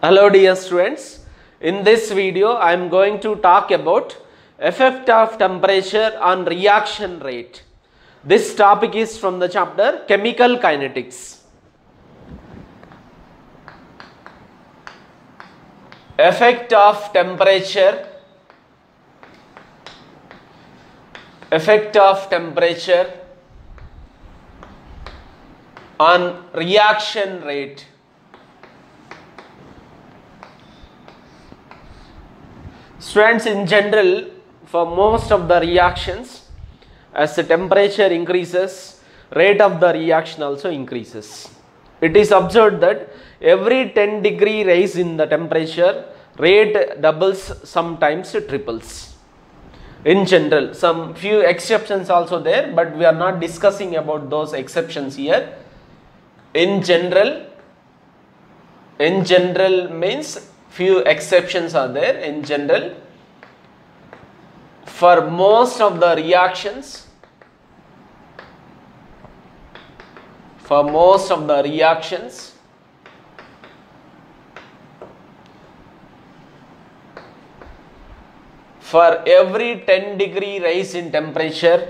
Hello dear students, in this video I am going to talk about effect of temperature on reaction rate. This topic is from the chapter Chemical Kinetics. Effect of temperature on reaction rate. Students, in general, for most of the reactions, as the temperature increases, rate of the reaction also increases. It is observed that every 10 degree rise in the temperature, rate doubles, sometimes triples. In general, some few exceptions also there, but we are not discussing about those exceptions here. In general means few exceptions are there. In general, for most of the reactions, for every 10 degree rise in temperature,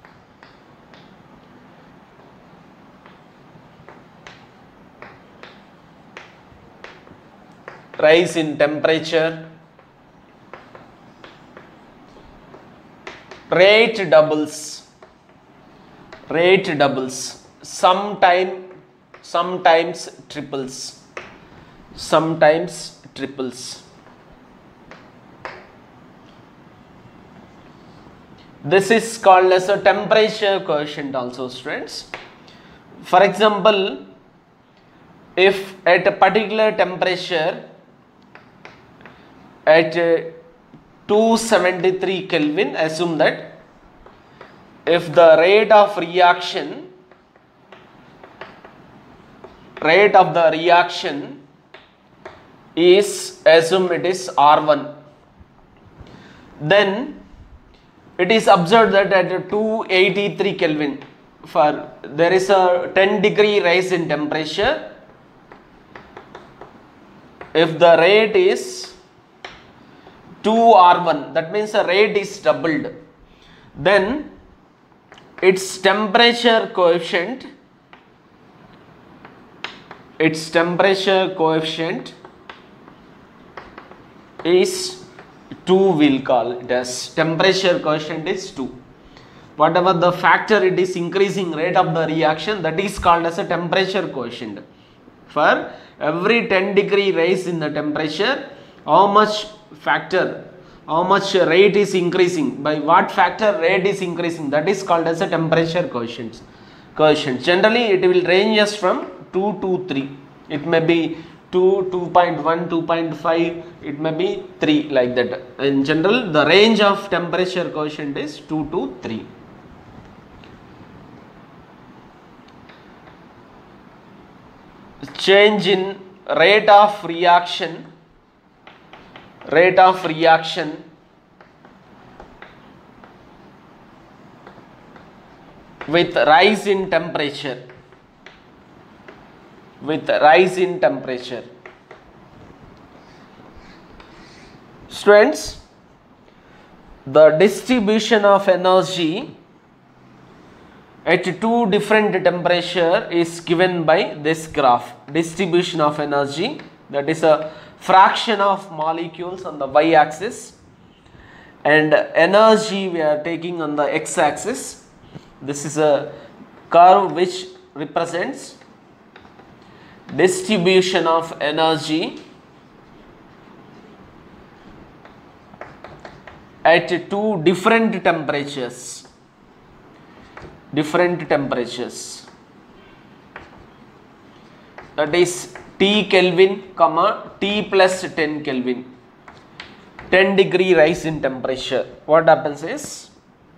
rate doubles, sometimes triples. This is called as a temperature coefficient also, students. For example, if at a particular temperature at 273 Kelvin, assume that if the rate of the reaction is, assume it is R1, then it is observed that at 283 Kelvin, for there is a 10 degree rise in temperature. If the rate is 2R1, that means the rate is doubled, then its temperature coefficient is 2, we'll call it as temperature coefficient is 2. Whatever the factor it is increasing rate of the reaction, that is called as a temperature coefficient. For every 10 degree rise in the temperature, how much rate is increasing, by what factor rate is increasing, that is called as a temperature coefficient. Generally it will range from 2 to 3. It may be 2, 2.1, 2.5, it may be 3, like that. In general, the range of temperature coefficient is 2 to 3. Change in rate of reaction with rise in temperature. Students, the distribution of energy at two different temperature is given by this graph. Distribution of energy, that is a fraction of molecules on the y-axis, and energy we are taking on the x-axis. This is a curve which represents distribution of energy at two different temperatures. That is T Kelvin, T plus 10 Kelvin. 10 degree rise in temperature. What happens is,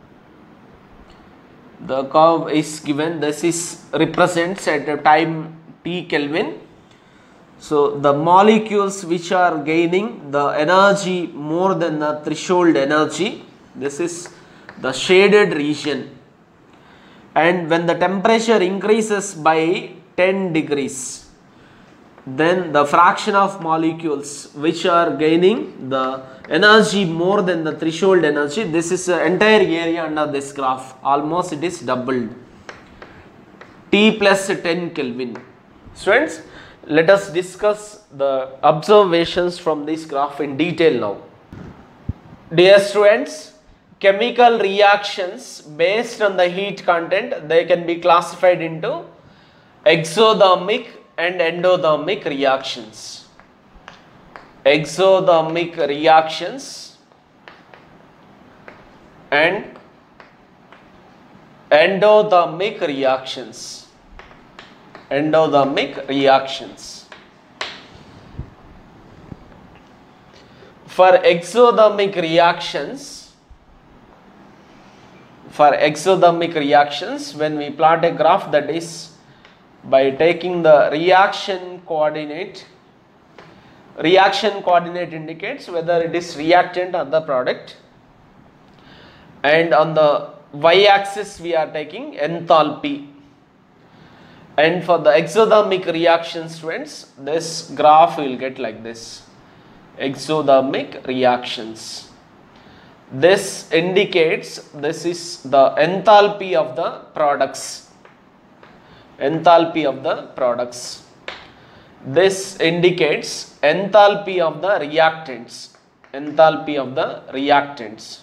the curve is given, this is represents at a time T Kelvin. So the molecules which are gaining the energy more than the threshold energy, this is the shaded region. And when the temperature increases by 10 degrees, then the fraction of molecules which are gaining the energy more than the threshold energy, this is the entire area under this graph, almost it is doubled, T plus 10 Kelvin. Students, let us discuss the observations from this graph in detail now. Dear students, chemical reactions based on the heat content, they can be classified into exothermic and endothermic reactions. Exothermic reactions and endothermic reactions. Endothermic reactions. For exothermic reactions, when we plot a graph, that is by taking the reaction coordinate indicates whether it is reactant or the product, and on the y-axis we are taking enthalpy. And for the exothermic reaction, students, this graph will get like this. Exothermic reactions. This indicates this is the enthalpy of the products. Enthalpy of the products. This indicates enthalpy of the reactants. Enthalpy of the reactants.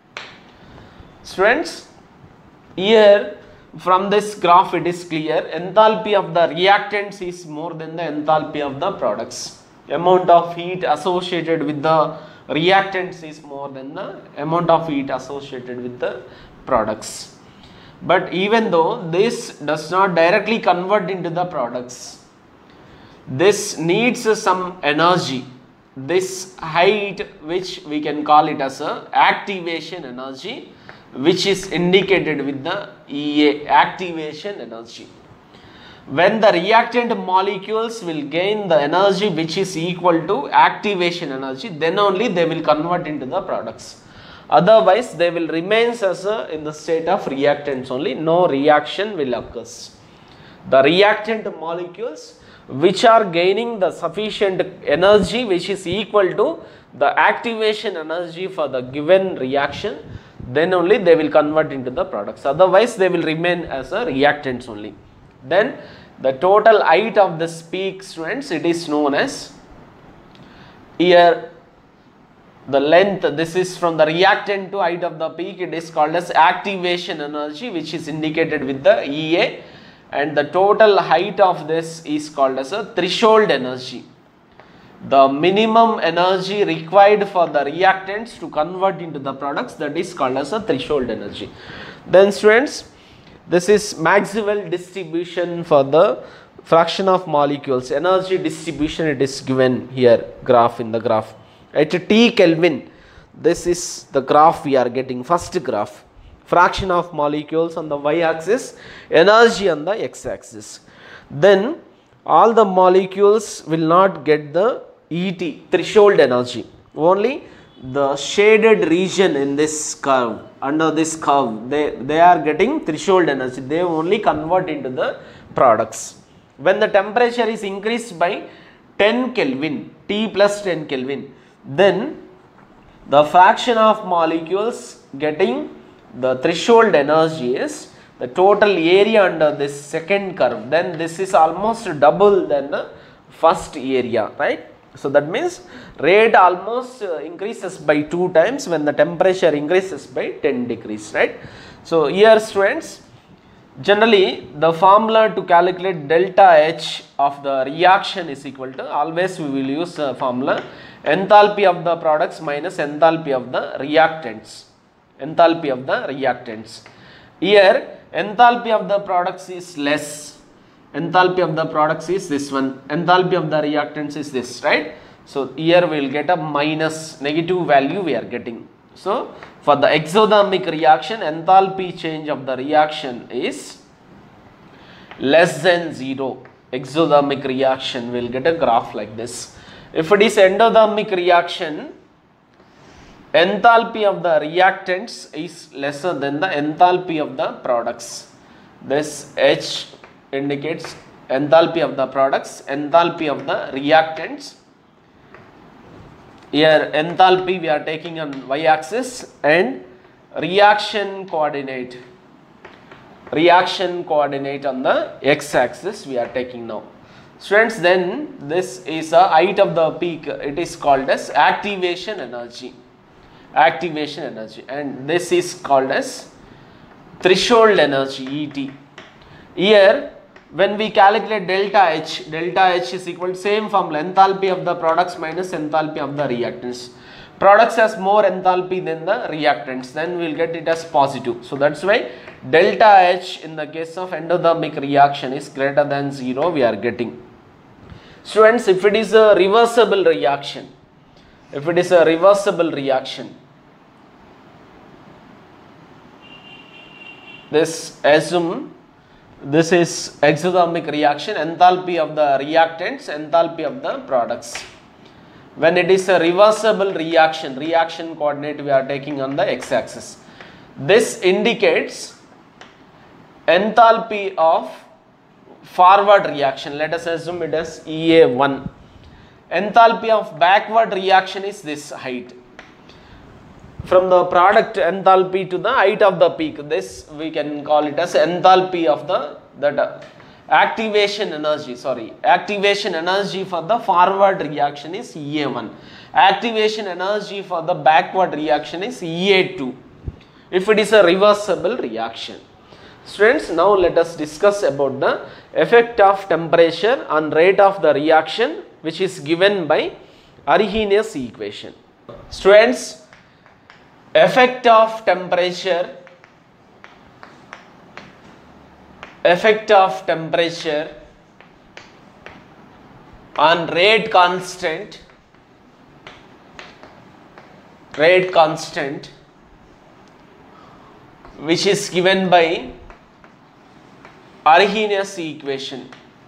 Students, here from this graph it is clear, enthalpy of the reactants is more than the enthalpy of the products. Amount of heat associated with the reactants is more than the amount of heat associated with the products. But even though this does not directly convert into the products, this needs some energy. This height, which we can call it as a activation energy, which is indicated with the EA, activation energy. When the reactant molecules will gain the energy which is equal to activation energy, then only they will convert into the products. Otherwise, they will remain as in the state of reactants only. No reaction will occur. The reactant molecules which are gaining the sufficient energy which is equal to the activation energy for the given reaction, then only they will convert into the products. Otherwise, they will remain as a reactants only. Then the total height of this peak, students, it is known as, here the length, this is from the reactant to height of the peak, it is called as activation energy, which is indicated with the EA, and the total height of this is called as a threshold energy. The minimum energy required for the reactants to convert into the products, that is called as a threshold energy. Then students, this is Maxwell distribution for the fraction of molecules. Energy distribution, it is given here, graph in the graph. At T Kelvin, this is the graph we are getting, first graph. Fraction of molecules on the y-axis, energy on the x-axis. Then all the molecules will not get the ET, threshold energy. Only the shaded region in this curve, under this curve, they are getting threshold energy. They only convert into the products. When the temperature is increased by 10 Kelvin, T plus 10 Kelvin, then the fraction of molecules getting the threshold energy is the total area under this second curve. Then this is almost double than the first area, right? So that means rate almost increases by 2 times when the temperature increases by 10 degrees, right? So here, students, generally the formula to calculate delta H of the reaction is equal to, always we will use the formula enthalpy of the products minus enthalpy of the reactants. Enthalpy of the reactants. Here enthalpy of the products is less. Enthalpy of the products is this one. Enthalpy of the reactants is this, right? So here we will get a minus, negative value we are getting. So for the exothermic reaction, enthalpy change of the reaction is less than 0. Exothermic reaction will get a graph like this. If it is endothermic reaction, enthalpy of the reactants is lesser than the enthalpy of the products. This H indicates enthalpy of the products, enthalpy of the reactants. Here enthalpy we are taking on y-axis and reaction coordinate on the x-axis we are taking now. Students, then this is a height of the peak, it is called as activation energy, and this is called as threshold energy, ET. Here when we calculate delta H is equal to same formula, enthalpy of the products minus enthalpy of the reactants. Products has more enthalpy than the reactants, then we will get it as positive. So that's why delta H in the case of endothermic reaction is greater than 0 we are getting. Students, if it is a reversible reaction, this assume this is exothermic reaction, enthalpy of the reactants, enthalpy of the products. When it is a reversible reaction coordinate we are taking on the x-axis. This indicates enthalpy of forward reaction. Let us assume it as EA1. Enthalpy of backward reaction is this height. From the product enthalpy to the height of the peak, this we can call it as enthalpy of the activation energy for the forward reaction is EA1. Activation energy for the backward reaction is EA2 if it is a reversible reaction. Students, now let us discuss about the effect of temperature on rate of the reaction, which is given by Arrhenius equation. Students, effect of temperature on rate constant which is given by Arrhenius equation.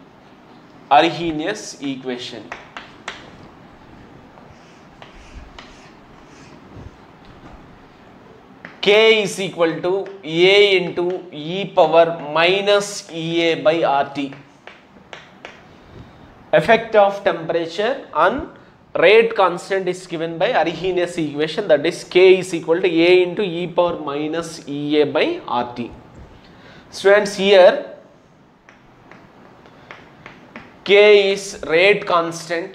K is equal to A into e power minus EA by RT. Effect of temperature on rate constant is given by Arrhenius equation, that is K is equal to A into e power minus EA by RT. Students, here K is rate constant,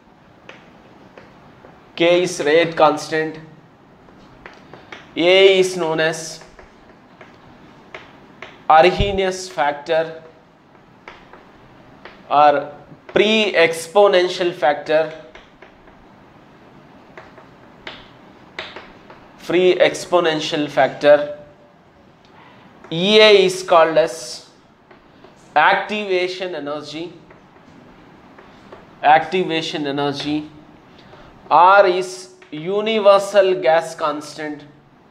A is known as Arrhenius factor or pre-exponential factor, EA is called as activation energy, R is universal gas constant,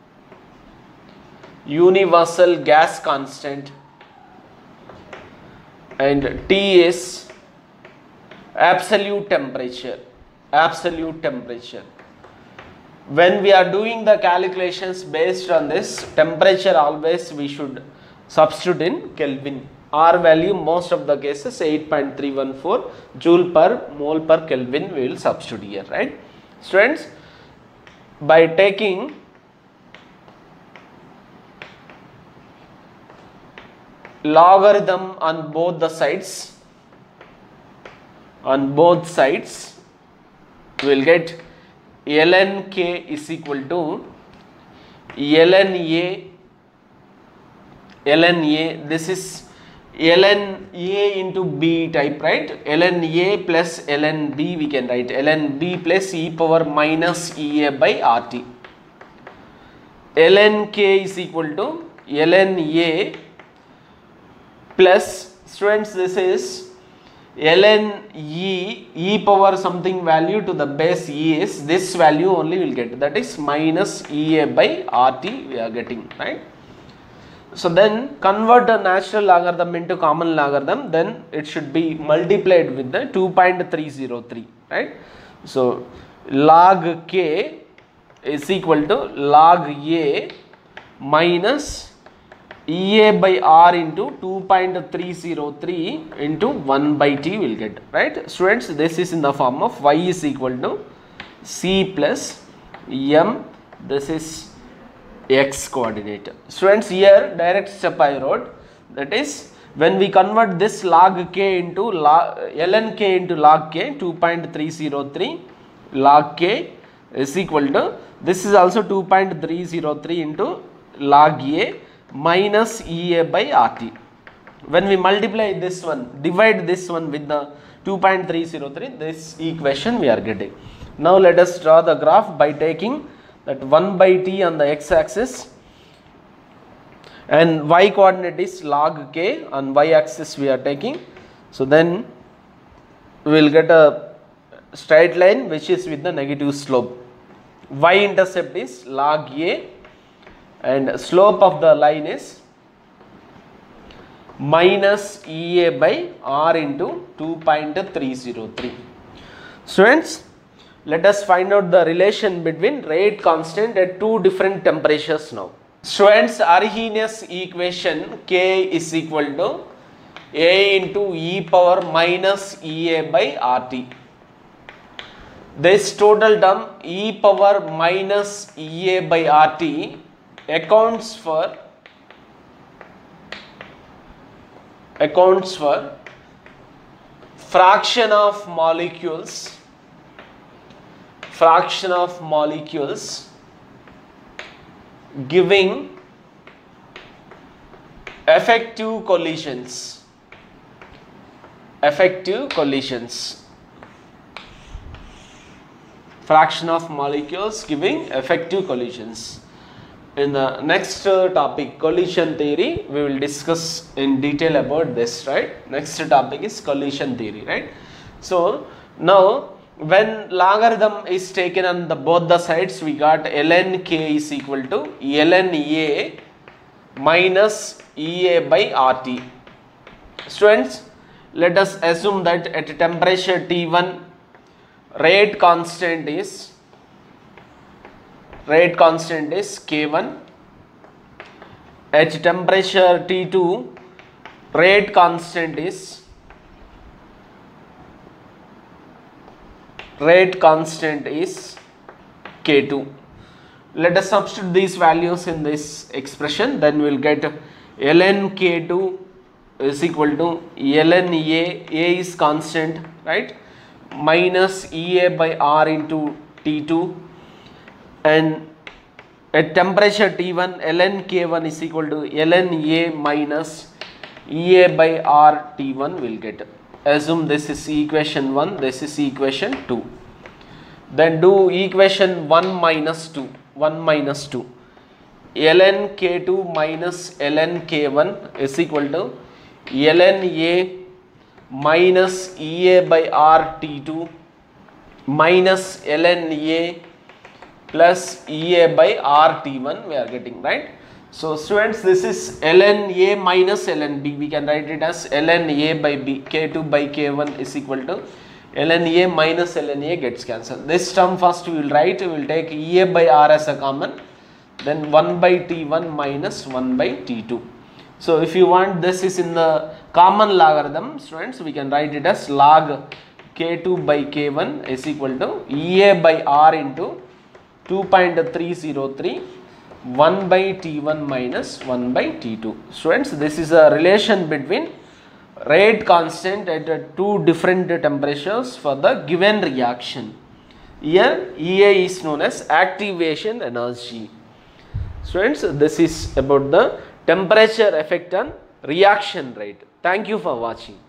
and T is absolute temperature. When we are doing the calculations based on this temperature, always we should substitute in Kelvin. R value most of the cases 8.314 joule per mole per Kelvin we will substitute here, right? Students, by taking logarithm on both the sides, we will get ln K is equal to ln A, this is ln A into B type, right? Ln A plus ln B we can write ln B plus e power minus EA by RT. Ln K is equal to ln A plus, students, this is ln e power something value to the base e is this value only will get, that is minus EA by RT we are getting, right? So then convert the natural logarithm into common logarithm, then it should be multiplied with the 2.303, right? So log K is equal to log A minus EA by R into 2.303 into 1 by T will get, right? Students, this is in the form of Y is equal to C plus M, this is X coordinate. Students, here direct step I wrote, that is when we convert this log K into ln K into log K, 2.303 log K is equal to, this is also 2.303 into log A minus EA by RT. When we multiply this one, divide this one with the 2.303, this equation we are getting. Now let us draw the graph by taking that 1 by T on the x axis and y coordinate is log K, on y axis we are taking. So then we will get a straight line which is with the negative slope. Y intercept is log A and slope of the line is minus EA by R into 2.303. Students, let us find out the relation between rate constant at two different temperatures now. Students, Arrhenius equation K is equal to A into E power minus EA by RT. This total term E power minus EA by RT accounts for fraction of molecules giving effective collisions. Fraction of molecules giving effective collisions. In the next topic, collision theory, we will discuss in detail about this, right? Next topic is collision theory, right? So now when logarithm is taken on the both the sides, we got ln K is equal to ln A minus EA by RT. Students, let us assume that at temperature T1 rate constant is K1. At temperature T2 rate constant is K2. Let us substitute these values in this expression, then we will get ln K2 is equal to ln A is constant, right, minus EA by R into T2, and at temperature T1 ln K1 is equal to ln A minus EA by R T1 will get. Assume this is equation 1, this is equation 2. Then do equation 1 minus 2. ln K2 minus ln K1 is equal to ln A minus EA by R T2 minus ln A plus EA by R T1 we are getting, right? So students, this is ln A minus ln B. We can write it as ln A by B. K2 by K1 is equal to ln A minus ln A gets cancelled. This term first we will write, we will take EA by R as a common, then 1 by T1 minus 1 by T2. So if you want, this is in the common logarithm, students, we can write it as log K2 by K1 is equal to EA by R into 2.303 1 by T1 minus 1 by T2. Students, this is a relation between rate constant at two different temperatures for the given reaction. Here EA is known as activation energy. Students, this is about the temperature effect on reaction rate. Thank you for watching.